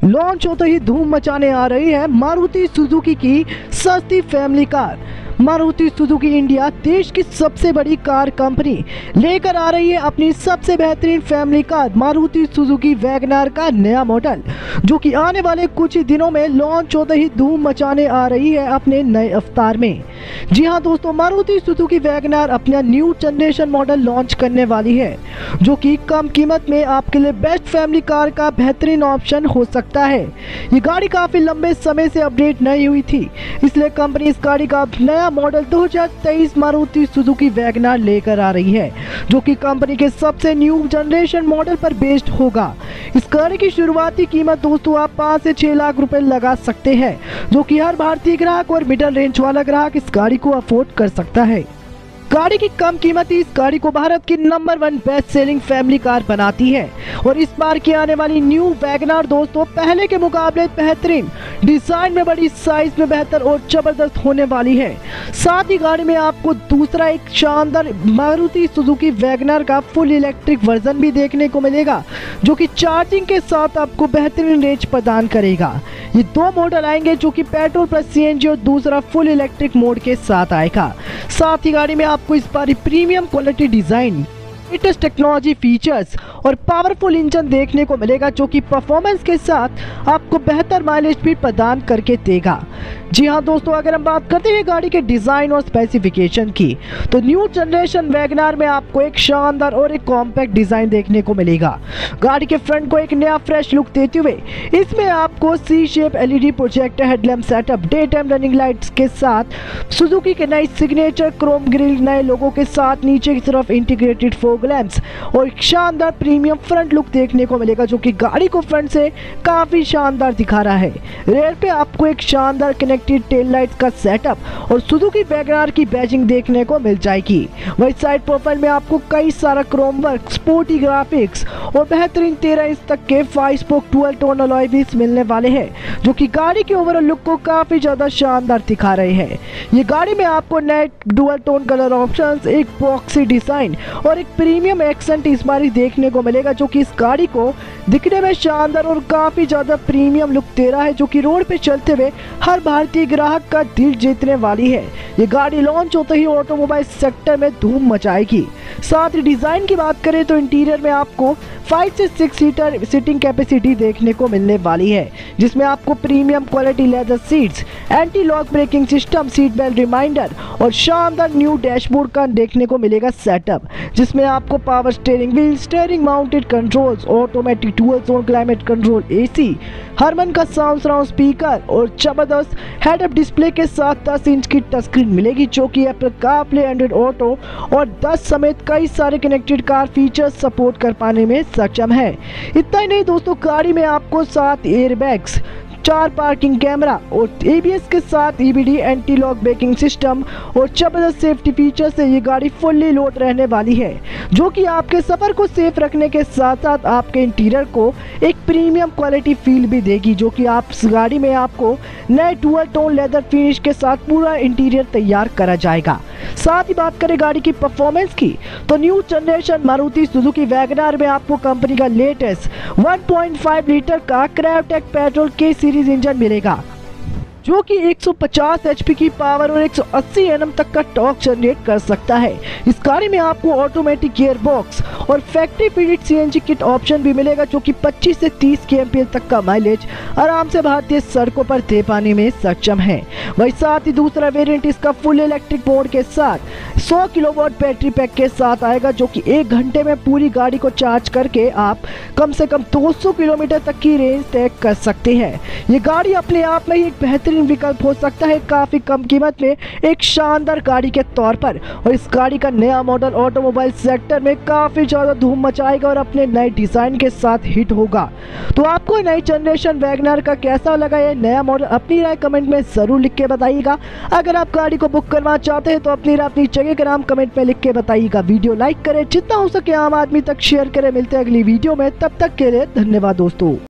Launch होते ही धूम मचाने आ रही है मारुति सुजुकी की सस्ती family car. Maruti Suzuki India देश की सबसे बड़ी कार कंपनी लेकर आ रही है अपनी सबसे बेहतरीन family car Maruti Suzuki WagonR का नया मॉडल, जो कि आने वाले कुछ ही दिनों में लॉन्च होते ही धूम मचाने आ रही है अपने नए अवतार में। जी हां दोस्तों, मारुति सुजुकी वैगनआर अपना न्यू जनरेशन मॉडल लॉन्च करने वाली है, जो कि कम कीमत में आपके लिए बेस्ट फैमिली कार का बेहतरीन ऑप्शन हो सकता है। ये गाड़ी काफी लंबे समय से अपडेट नहीं हुई थी, इसलिए कंपनी इस गाड़ी का नया मॉडल 2023 मारुति सुजुकी वैगनआर लेकर आ रही है, जो कि कंपनी के सबसे न्यू जनरेशन मॉडल पर बेस्ड होगा। इस गाड़ी की शुरुआती कीमत दोस्तों आप 5 से 6 लाख रुपए लगा सकते हैं, जो कि हर भारतीय ग्राहक और मिडिल रेंज वाला ग्राहक इस गाड़ी को अफोर्ड कर सकता है। गाड़ी की कम कीमत इस गाड़ी को भारत की number 1 best selling family car बनाती है। और इस बार की आने वाली न्यू वैगनआर दोस्तों पहले के मुकाबले बेहतरीन डिजाइन में, बड़ी साइज में बेहतर और जबरदस्त होने वाली है। साथ ही गाड़ी में आपको दूसरा एक शानदार मारुति सुजुकी वैगनआर का फुल इलेक्ट्रिक वर्जन भी देखने को मिलेगा, जो कि चार्जिंग के साथ आपको बेहतरीन रेंज प्रदान करेगा। ये दो मॉडल आएंगे, जो कि पेट्रोल प्लस सीएनजी और दूसरा फुल इलेक्ट्रिक मोड के साथ आएगा। साथ ही गाड़ी में आपको इस बार premium quality design, latest technology features और पावरफुल इंजन देखने को मिलेगा, जो कि परफॉर्मेंस के साथ आपको बेहतर माइलेज भी प्रदान करके देगा। जी हां दोस्तों, अगर हम बात करते हैं गाड़ी के डिजाइन और स्पेसिफिकेशन की, तो न्यू जनरेशन वैगनआर में आपको एक शानदार और एक कॉम्पैक्ट डिजाइन देखने को मिलेगा। गाड़ी के फ्रंट को एक नया फ्रेश लुक देते हुए इसमें आपको C shape LED projector headlamp setup, day time running lights के साथ सुजुकी के नई सिग्नेचर क्रोम ग्रिल, नए लोगों के साथ नीचे की तरफ इंटीग्रेटेड फॉग लैंप्स और एक शानदार प्रीमियम फ्रंट लुक देखने को मिलेगा, जो कि गाड़ी को फ्रंट से काफी शानदार दिखा रहा है। रेयर पे आपको एक शानदार कनेक्टेड टेल लाइट्स का सेटअप और सुजुकी वैगनआर की बैजिंग देखने को मिल जाएगी। वही साइड प्रोफाइल में आपको कई सारा क्रोम वर्क, स्पोर्टी ग्राफिक्स और बेहतरीन 13 इंच तक के 5 spoke dual tone alloy wheels मिलने वाले हैं, जो कि गाड़ी के ओवरऑल लुक को काफी ज्यादा शानदार दिखा रहे हैं। ये गाड़ी में आपको नए डुअल टोन कलर ऑप्शंस, एक बॉक्सी डिजाइन और एक प्रीमियम एक्सेंट इस बार देखने को मिलेगा, जो कि इस गाड़ी को दिखने में शानदार और काफी ज्यादा प्रीमियम लुक दे रहा है, जो कि रोड पे चलते हुए हर भारतीय ग्राहक का दिल जीतने वाली है। ये गाड़ी लॉन्च होते ही ऑटोमोबाइल सेक्टर में धूम मचाएगी। साथ ही डिजाइन की बात करें तो इंटीरियर में आपको 5 से 6 सीटर सीटिंग कैपेसिटी देखने को मिलने वाली है, जिसमें आपको premium quality leather seats, anti lock braking system, seat belt reminder और शानदार न्यू डैशबोर्ड का देखने को मिलेगा सेटअप, जिसमें आपको power steering wheel, steering mounted controls, automatic dual zone climate control AC, Harman का साउंड सराउंड स्पीकर और जबरदस्त हेड अप डिस्प्ले के साथ 10 इंच की टच स्क्रीन मिलेगी, जो कि एप्पल कारप्ले, एंड्रॉइड ऑटो और 10 समेत कई सारे कनेक्टेड कार फीचर्स सपोर्ट कर पाने में सक्षम है। इतना ही नहीं दोस्तों, गाड़ी में आपको 7 एयरबैग्स, 4 पार्किंग कैमरा और ABS के साथ EBD anti lock braking system और जबरदस्त सेफ्टी फीचर से ये गाड़ी फुल्ली लोड रहने वाली है, जो कि आपके सफर को सेफ रखने के साथ साथ आपके इंटीरियर को एक प्रीमियम क्वालिटी फील भी देगी, जो कि आप इस गाड़ी में आपको नए डुअल टोन लेदर फिनिश के साथ पूरा इंटीरियर तैयार करा जाएगा। साथ ही बात करें गाड़ी की परफॉर्मेंस की, तो new generation Maruti Suzuki WagonR में आपको कंपनी का लेटेस्ट 1.5 लीटर का क्रेवटेक पेट्रोल के सीरीज इंजन मिलेगा, जो कि 150 HP की पावर और 180 Nm तक का टॉर्क जनरेट कर सकता है। इस गाड़ी में आपको ऑटोमेटिक गियर बॉक्स और factory fitted CNG kit option भी मिलेगा, जो कि 25 से 30 kmph तक का माइलेज आराम से भारतीय सड़कों पर दे पाने में सक्षम है। वही साथ ही दूसरा वेरिएंट इसका फुल इलेक्ट्रिक मोड के साथ 100 किलोवाट बैटरी पैक के साथ आएगा, जो कि 1 घंटे में पूरी गाड़ी को चार्ज करके आप कम से कम 200 किलोमीटर तक की रेंज तय कर सकते हैं। ये गाड़ी अपने आप में ही एक बेहतरीन विकल्प हो सकता है काफी कम कीमत में एक शानदार गाड़ी के तौर पर। और इस गाड़ी का नया मॉडल ऑटोमोबाइल सेक्टर में काफी ज्यादा धूम मचाएगा और अपने नए डिजाइन के साथ हिट होगा। तो आपको नई जनरेशन वैगनआर का कैसा लगा ये नया मॉडल, अपनी राय कमेंट में जरूर लिख के बताइएगा। अगर आप गाड़ी को बुक करना चाहते हैं तो अपनी राय, अपनी जगह का नाम कमेंट में लिख के बताइएगा। वीडियो लाइक करें, जितना हो सके आम आदमी तक शेयर करें। मिलते हैं अगली वीडियो में, तब तक के लिए धन्यवाद दोस्तों।